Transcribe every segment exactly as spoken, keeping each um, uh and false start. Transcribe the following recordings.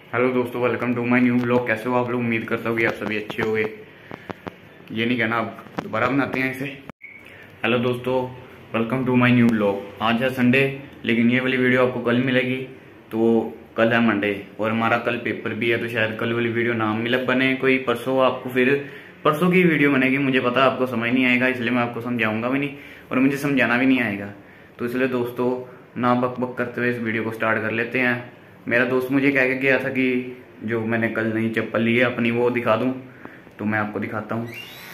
Hello दोस्तों, welcome to my new blog. कैसे हो आप लोग? उम्मीद करता हूँ कि आप सभी अच्छे होंगे। ये नहीं कहना, आप दोबारा बनाते हैं इसे। हेलो दोस्तों, welcome to my new blog. आज है संडे, लेकिन ये वाली वीडियो आपको कल मिलेगी। तो कल है मंडे और हमारा कल पेपर भी है, तो शायद कल वाली वीडियो ना मिल बने कोई, परसों आपको फिर परसों की वीडियो बनेगी। मुझे पता आपको समझ नहीं आएगा, इसलिए मैं आपको समझाऊंगा भी नहीं और मुझे समझाना भी नहीं आएगा। तो इसलिए दोस्तों, ना बक बक करते हुए इस वीडियो को स्टार्ट कर लेते हैं। मेरा दोस्त मुझे कह के गया था कि जो मैंने कल नई चप्पल ली है अपनी वो दिखा दूं, तो मैं आपको दिखाता हूं।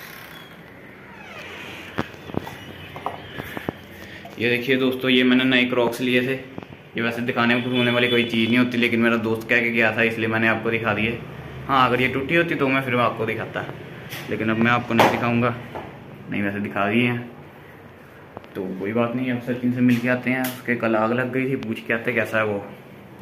ये देखिए दोस्तों, ये मैंने नए क्रॉक्स लिए थे। ये वैसे दिखाने में होने वाली कोई चीज़ नहीं होती, लेकिन मेरा दोस्त कह के गया था इसलिए मैंने आपको दिखा दिए। हाँ, अगर ये टूटी होती तो मैं फिर आपको दिखाता, लेकिन अब मैं आपको नहीं दिखाऊंगा। नहीं, वैसे दिखा दिए हैं तो कोई बात नहीं। अब सचिन से मिल के आते हैं, उसके कल आग लग गई थी, पूछ के आते कैसा है वो।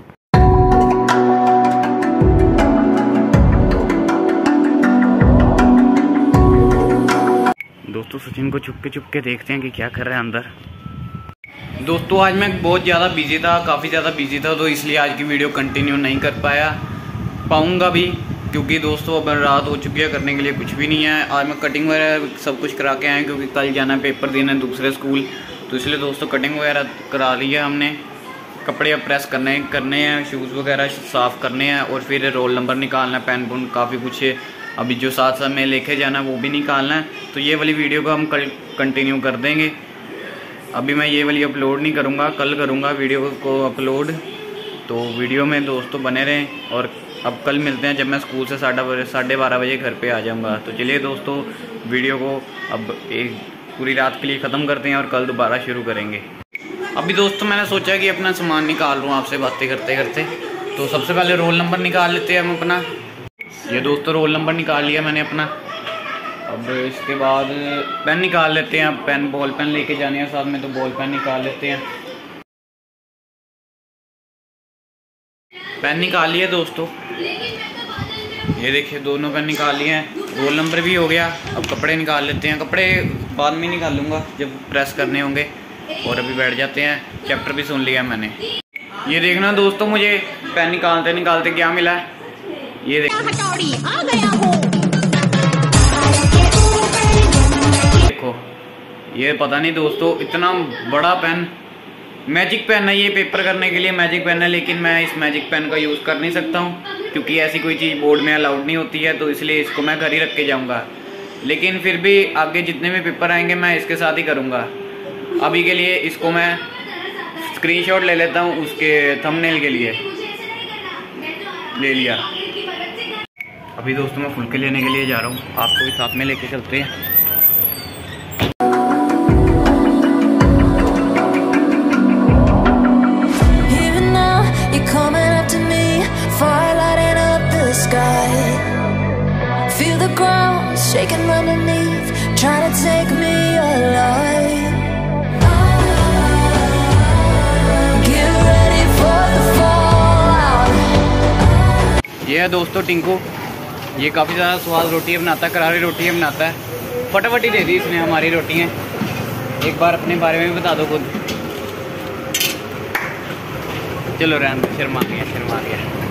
दोस्तों, सचिन को छुपके छुपके देखते हैं कि क्या कर रहा है अंदर। दोस्तों, आज मैं बहुत ज़्यादा बिजी था, काफ़ी ज़्यादा बिजी था, तो इसलिए आज की वीडियो कंटिन्यू नहीं कर पाया पाऊंगा भी, क्योंकि दोस्तों अब रात हो चुकी है, करने के लिए कुछ भी नहीं है। आज मैं कटिंग वगैरह सब कुछ करा के आए, क्योंकि कल जाना है पेपर देना है दूसरे स्कूल, तो इसलिए दोस्तों कटिंग वगैरह करा ली है हमने। कपड़े अब प्रेस करने करने हैं, शूज़ वगैरह साफ़ करने हैं और फिर रोल नंबर निकालना है, पेन पुन काफ़ी कुछ अभी जो साथ साथ में लेके जाना है वो भी निकालना है। तो ये वाली वीडियो को हम कल कंटिन्यू कर देंगे। अभी मैं ये वाली अपलोड नहीं करूँगा, कल करूँगा वीडियो को अपलोड। तो वीडियो में दोस्तों बने रहें और अब कल मिलते हैं जब मैं स्कूल से साढ़े साढ़े बारह बजे घर पे आ जाऊँगा। तो चलिए दोस्तों, वीडियो को अब एक पूरी रात के लिए ख़त्म करते हैं और कल दोबारा शुरू करेंगे। अभी दोस्तों मैंने सोचा कि अपना सामान निकाल लूँ आपसे बातें करते करते। तो सबसे पहले रोल नंबर निकाल लेते हैं हम अपना। ये दोस्तों रोल नंबर निकाल लिया मैंने अपना। अब इसके बाद पेन निकाल लेते हैं। पेन बॉल पेन लेके जाने हैं साथ में, तो बॉल पेन निकाल लेते हैं। पेन निकाल लिए दोस्तों, ये देखिए दोनों पेन निकाल लिए हैं। रोल नंबर भी हो गया। अब कपड़े निकाल लेते हैं। कपड़े बाद में निकालूंगा जब प्रेस करने होंगे। और अभी बैठ जाते हैं, चैप्टर भी सुन लिया मैंने। ये देखना दोस्तों, मुझे पेन निकालते निकालते क्या मिला है, ये देखो। आ गया हूँ। देखो, ये पता नहीं दोस्तों, इतना बड़ा पेन, मैजिक पेन है ये, पेपर करने के लिए मैजिक पेन है, लेकिन मैं इस मैजिक पेन का यूज़ कर नहीं सकता हूँ क्योंकि ऐसी कोई चीज़ बोर्ड में अलाउड नहीं होती है, तो इसलिए इसको मैं घर ही रख के जाऊँगा। लेकिन फिर भी आगे जितने भी पेपर आएंगे मैं इसके साथ ही करूँगा। अभी के लिए इसको मैं स्क्रीनशॉट ले लेता हूँ, उसके थंबनेल के लिए ले लिया। अभी दोस्तों मैं फुलके लेने के लिए जा रहा हूँ, आपको भी साथ में लेके चलते हैं। ये है दोस्तों टिंकू, ये काफ़ी ज़्यादा स्वाद रोटी बनाता है, करारी रोटी बनाता है। फटाफट ही दे दी इसने हमारी रोटियाँ। एक बार अपने बारे में भी बता दो खुद। चलो रहने, शर्मा गया शर्मा गया